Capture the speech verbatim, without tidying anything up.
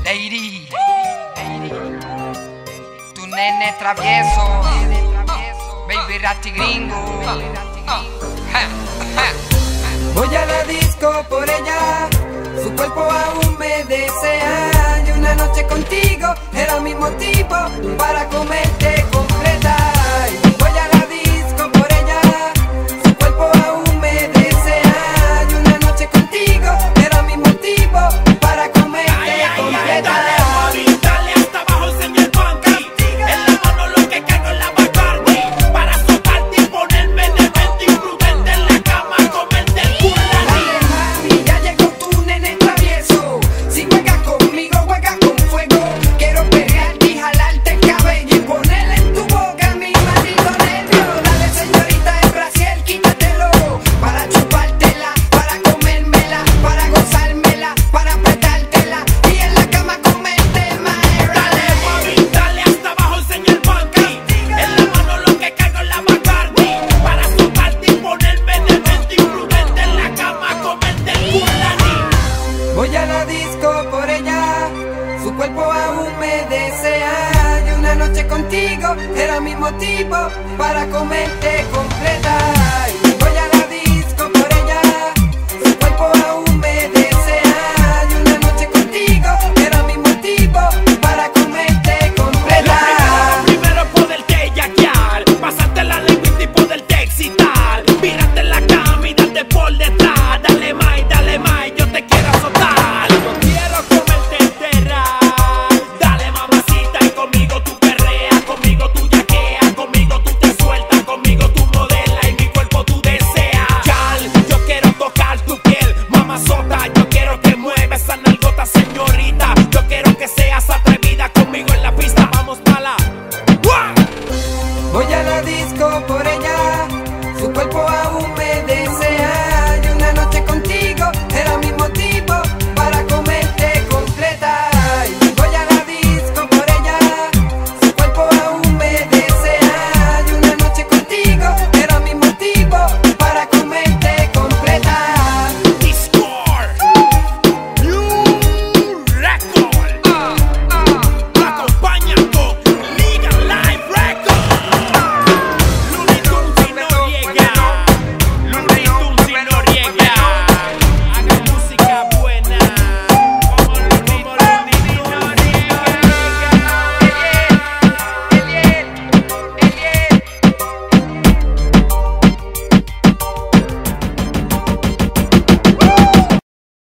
Eiri, tu nene travieso, baby rati gringo. Voy a la disco por ella, su cuerpo aún me desea. Y una noche contigo era mi motivo para comerte completa. Y voy a la disco por ella, su cuerpo aún me desea. Y una noche contigo era mi motivo para comerte ay, ay, completa. Ay, dale, mami, dale hasta abajo, enseña el funky. En la mano lo que caigo en la Bacardi, para soltarte y ponerme de mente imprudente en la cama, comerte el culo. Dale, mami, ya llegó tu nene travieso. Si juegas conmigo, juegas con fuego. Quiero pegarte y jalarte el cabello y ponerle en tu boca mi maldito nervio. Dale, señorita de Brasil, quítatelo, para chupártela, para comérmela, para gozármela, para apretártela y en la cama comerte más. Dale, mami, dale hasta abajo, enseña el funky. En la mano lo que caigo en la Bacardi, para soltarte y ponerme de mente imprudente en la cama, comerte el culo. Voy a la disco por ella, su cuerpo aún me desea. Y una noche contigo era mi motivo para comerte completa.